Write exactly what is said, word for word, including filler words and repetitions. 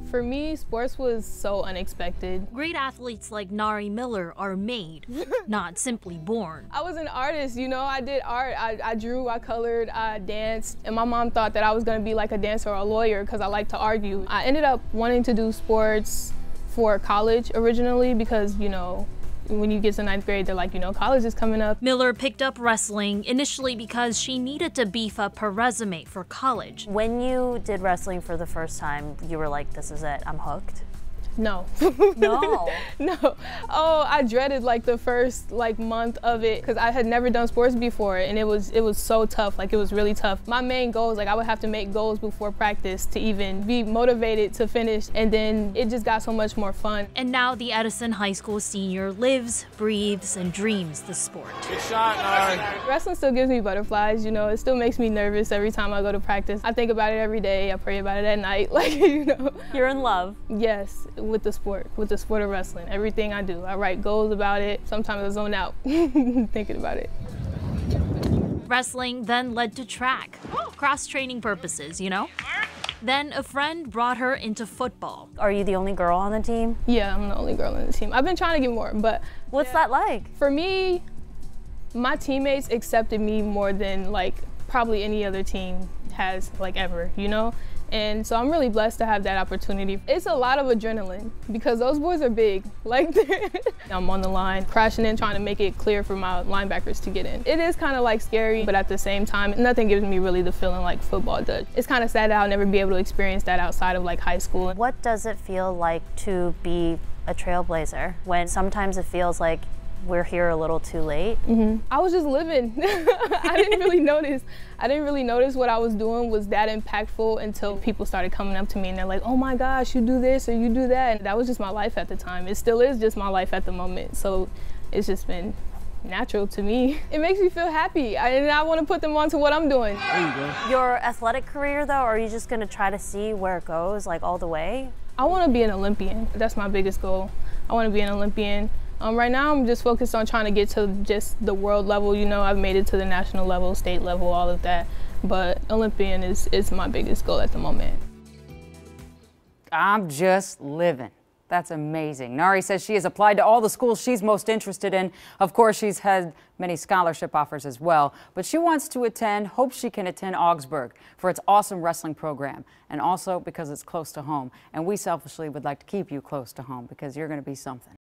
For me, sports was so unexpected. Great athletes like Nari Miller are made, not simply born. I was an artist, you know, I did art. I, I drew, I colored, I danced, and my mom thought that I was gonna be like a dancer or a lawyer because I like to argue. I ended up wanting to do sports for college originally because, you know, when you get to ninth grade, they're like, you know, college is coming up. Miller picked up wrestling initially because she needed to beef up her resume for college. When you did wrestling for the first time, you were like, this is it, I'm hooked? No. No. No. Oh, I dreaded like the first like month of it because I had never done sports before, and it was it was so tough. Like it was really tough. My main goals, like I would have to make goals before practice to even be motivated to finish, and then it just got so much more fun. And now the Edison High School senior lives, breathes, and dreams the sport. Good shot, Nari. Wrestling still gives me butterflies, you know. It still makes me nervous every time I go to practice. I think about it every day. I pray about it at night. Like, you know. You're in love. Yes. With the sport, with the sport of wrestling. Everything I do, I write goals about it. Sometimes I zone out thinking about it. Wrestling then led to track, cross-training purposes, you know? Then a friend brought her into football. Are you the only girl on the team? Yeah, I'm the only girl on the team. I've been trying to get more, but... What's yeah. that like? For me, my teammates accepted me more than like probably any other team has like ever, you know? And so I'm really blessed to have that opportunity. It's a lot of adrenaline because those boys are big. Like, I'm on the line, crashing in, trying to make it clear for my linebackers to get in. It is kind of like scary, but at the same time, nothing gives me really the feeling like football does. It's kind of sad that I'll never be able to experience that outside of like high school. What does it feel like to be a trailblazer when sometimes it feels like we're here a little too late? Mm-hmm. I was just living. I didn't really notice. I didn't really notice what I was doing was that impactful until people started coming up to me and they're like, oh my gosh, you do this or you do that. And that was just my life at the time. It still is just my life at the moment. So it's just been natural to me. It makes me feel happy. I, and I want to put them on to what I'm doing. There you go. Your athletic career though, are you just gonna try to see where it goes, like all the way? I want to be an Olympian. That's my biggest goal. I want to be an Olympian. Um, right now, I'm just focused on trying to get to just the world level. You know, I've made it to the national level, state level, all of that. But Olympian is, is my biggest goal at the moment. I'm just living. That's amazing. Nari says she has applied to all the schools she's most interested in. Of course, she's had many scholarship offers as well, but she wants to attend, hopes she can attend Augsburg for its awesome wrestling program, and also because it's close to home. And we selfishly would like to keep you close to home because you're going to be something.